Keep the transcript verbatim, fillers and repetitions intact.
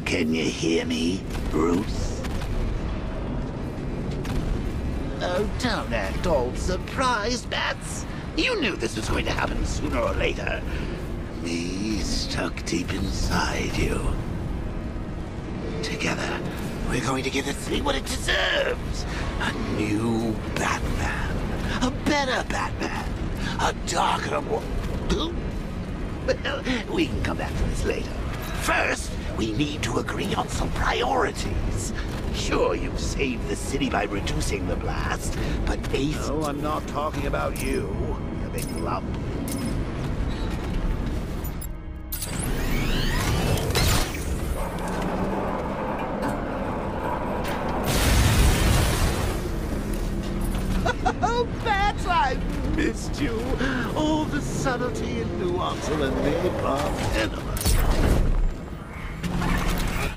Can you hear me, Bruce? Oh, don't act all surprised, Bats. You knew this was going to happen sooner or later. Me stuck deep inside you. Together, we're going to give the city what it deserves. A new Batman. A better Batman. A darker one. Well, we can come back to this later. First, we need to agree on some priorities. Sure, you've saved the city by reducing the blast, but Ace... No, I'm not talking about you, you big lump. Oh, Bats, I've missed you. All the subtlety and nuance of a napalm cinema.